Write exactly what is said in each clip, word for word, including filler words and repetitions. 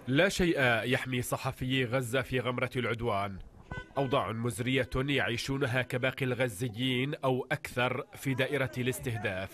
لا شيء يحمي صحفيي غزة في غمرة العدوان. أوضاع مزرية يعيشونها كباقي الغزيين أو أكثر في دائرة الاستهداف.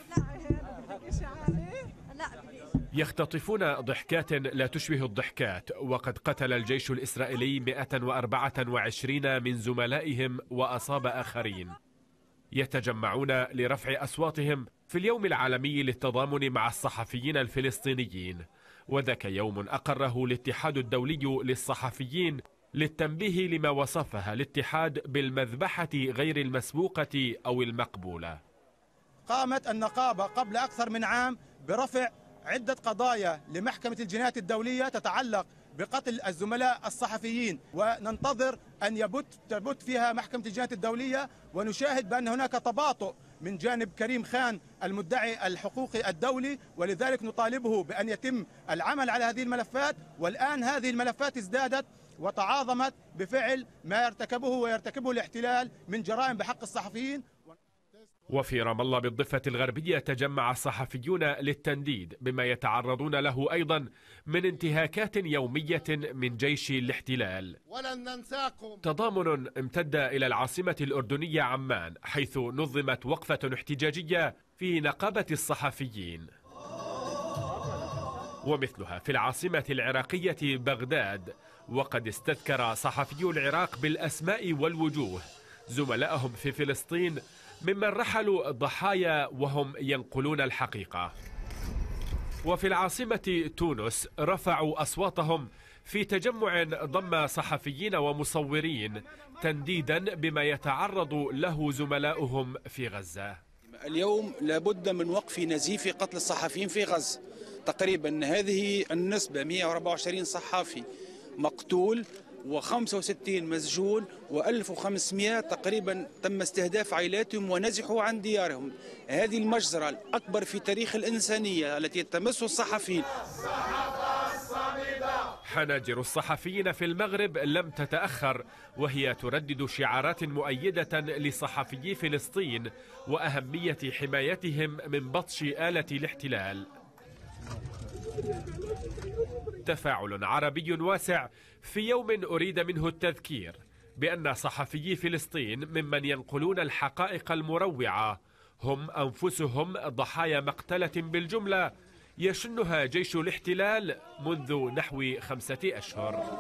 يختطفون ضحكات لا تشبه الضحكات، وقد قتل الجيش الإسرائيلي مئة وأربعة وعشرين من زملائهم وأصاب آخرين. يتجمعون لرفع أصواتهم في اليوم العالمي للتضامن مع الصحفيين الفلسطينيين، وذاك يوم أقره الاتحاد الدولي للصحفيين للتنبيه لما وصفها الاتحاد بالمذبحة غير المسبوقة أو المقبولة. قامت النقابة قبل أكثر من عام برفع عدة قضايا لمحكمة الجنايات الدولية تتعلق بقتل الزملاء الصحفيين، وننتظر أن يبت تبت فيها محكمة الجنايات الدولية، ونشاهد بأن هناك تباطؤ من جانب كريم خان المدعي الحقوقي الدولي، ولذلك نطالبه بأن يتم العمل على هذه الملفات. والآن هذه الملفات ازدادت وتعاظمت بفعل ما يرتكبه ويرتكبه الاحتلال من جرائم بحق الصحفيين. وفي رام الله بالضفة الغربية تجمع الصحفيون للتنديد بما يتعرضون له أيضا من انتهاكات يومية من جيش الاحتلال. ولن ننساكم. تضامن امتد إلى العاصمة الأردنية عمان، حيث نظمت وقفة احتجاجية في نقابة الصحفيين، ومثلها في العاصمة العراقية بغداد. وقد استذكر صحفيو العراق بالأسماء والوجوه زملائهم في فلسطين ممن رحلوا ضحايا وهم ينقلون الحقيقة. وفي العاصمة تونس رفعوا أصواتهم في تجمع ضم صحفيين ومصورين تنديدا بما يتعرض له زملاؤهم في غزة. اليوم لابد من وقف نزيف قتل الصحفيين في غزة. تقريبا هذه النسبة مئة وأربعة وعشرين صحافي مقتول وخمسة وستين مسجون وألف وخمسمئة تقريبا تم استهداف عائلاتهم ونزحوا عن ديارهم. هذه المجزرة الأكبر في تاريخ الإنسانية التي تمس الصحفيين. حناجر الصحفيين في المغرب لم تتأخر، وهي تردد شعارات مؤيدة لصحفيي فلسطين وأهمية حمايتهم من بطش آلة الاحتلال. تفاعل عربي واسع في يوم أريد منه التذكير بأن صحفيي فلسطين ممن ينقلون الحقائق المروعة هم أنفسهم ضحايا مقتلة بالجملة يشنها جيش الاحتلال منذ نحو خمسة أشهر.